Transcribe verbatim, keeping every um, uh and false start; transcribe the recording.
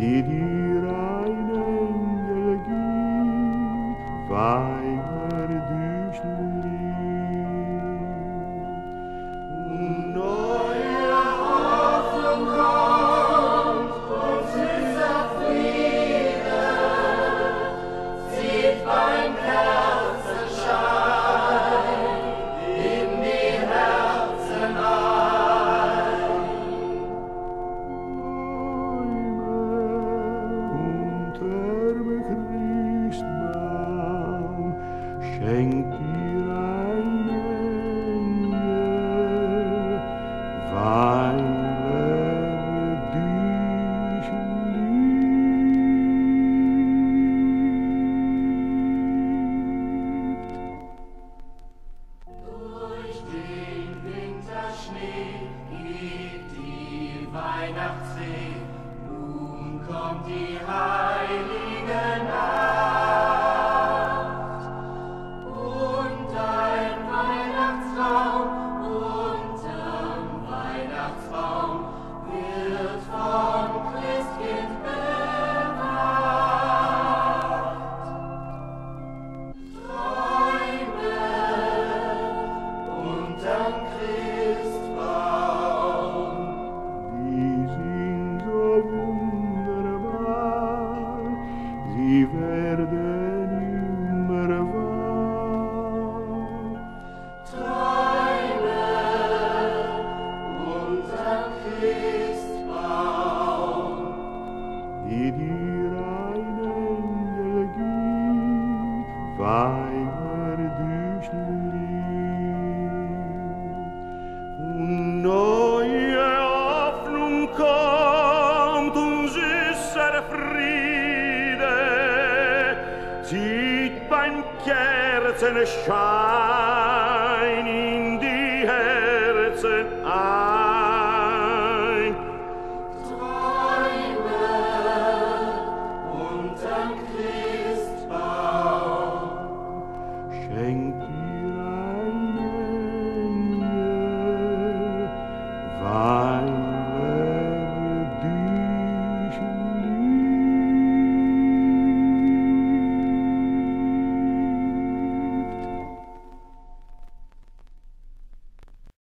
die dir ein Engel gibt, weil er dich liebt. Und neue Hoffnung kommt und süßer Friede zieht mein Kerzenschein in die Herzen ein. Unterm Christbaum schenkt dir ein Engel, weil er dich liebt. Durch den Winterschnee geht die Weihnachtsfee, nun kommt die heilige Nacht. Und ein Weihnachtsbaum unterm Weihnachtsbaum wird vom Christkind bewacht. Träume unterm Christbaum, die sind so wunderbar, sie werden immer wahr. Träume unterm Christbaum, die dir ein Engel gibt, weil er dich liebt. Und neue Hoffnung kommt und süßer Friede zieht beim Kerzenschein in die Herzen ein.